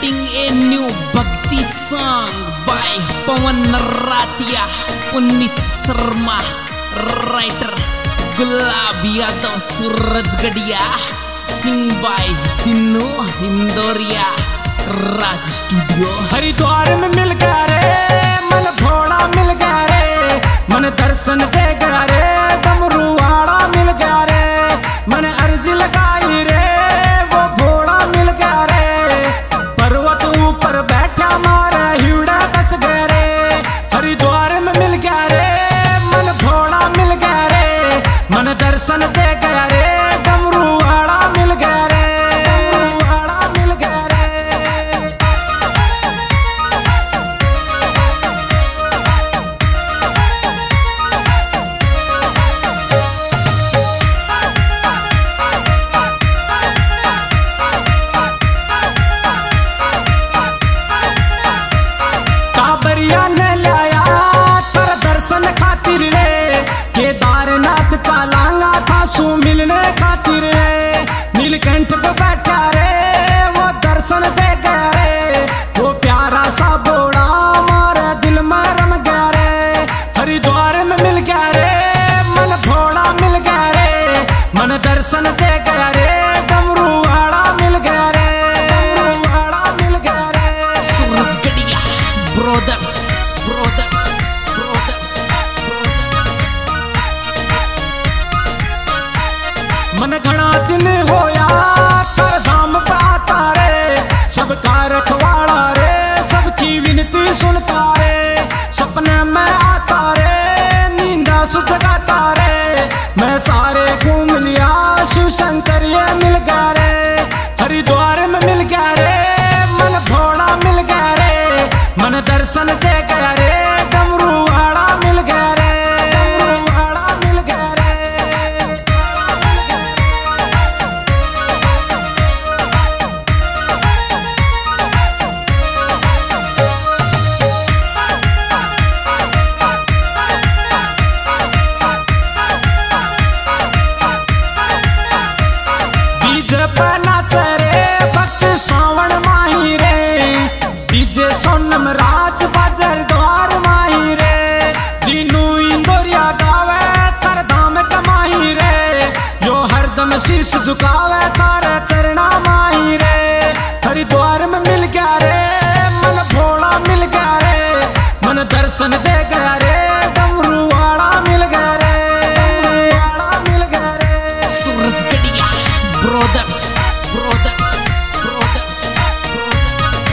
presenting a new Bhakti song by Pawan Naratia, Punit Sharma, writer Gulab Yadav, Suraj Gadia, sing by Dinu Hindoria, Raj Studio। Haridwar में मिल गया रे मन भोला मिल गया रे, मन दर्शन दे गया रे, डमरू वाला मिल गया रे, मन अर्जी लगाई रे वो भोला मिल गया रे, पर्वत ऊपर बैठा मारे हिवड़ा बस गया रे। हरिद्वार में मिल गया रे मन भोला मिल गया रे, मन दर्शन दे गया रे, डमरू वाला मिल गया रे, डमरू वाला मिल गया रे। काबरिया ने लाया कर दर्शन खातिर रे, केदारनाथ चलांगा था सु मिलने खातिर रे, नीलकंठ पे बैठा रे वो दर्शन दे गया रे, वो प्यारा सा बोड़ा हमारे दिल में रम गया रे। हरिद्वार में मिल गया रे मन भोला मिल गया रे, मन दर्शन दे गया रे, डमरू वाला मिल गया रे, डमरू वाला मिल गया रे। Suraj Gadia, brothers, brothers, brothers, brothers। मन घना दिन होया कर धाम पे आता रे, सबका रखवाड़ा रे, सबकी विनती सुनता रे, सपने में आता रे, नींदा सुजगाता रे, मैं सारे घूम लिया शिव शंकर ये मिल गया रे। हरिद्वार में मिल गया रे मन भोला मिल गया रे, मन दर्शन दे गया रे, डमरू वाला मिल गया रे, डमरू वाला मिल गया रे। डीजे पे नाचे रे भक्त सावन माही रे, डीजे सोनम राज बाजर द्वार माही रे, दीनू इंदोरिया गावे तर धाम कमाही रे, जो हरदम शीश झुकावे तारे चरणा माही रे। हरिद्वार में मिल गया रे मन भोला मिल गया रे, मन दर्शन दे गया रे, डमरू वाला मिल गया रे, डमरू वाला मिल गया रे। Suraj Gadia, brothers, brothers, brothers, brothers।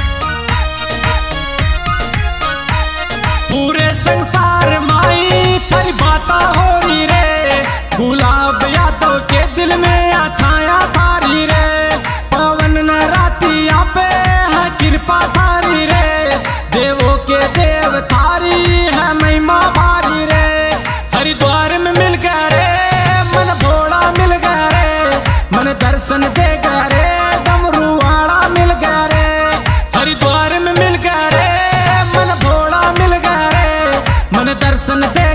पूरे संसार माई तेरी बाता हो रही रे, गुलाब यादव के दिल में आ छाया थारी रे, पवन नरातिया पे है कृपा थारी रे, देवों के देव थारी है महिमा भारी रे। हरिद्वार में मिल गया रे मन भोला मिल गया रे, मन दर्शन दे गया रे, डमरू वाला मिल गया रे। हरिद्वार में मिल गया रे मन भोला मिल गया रे, मन दर्शन दे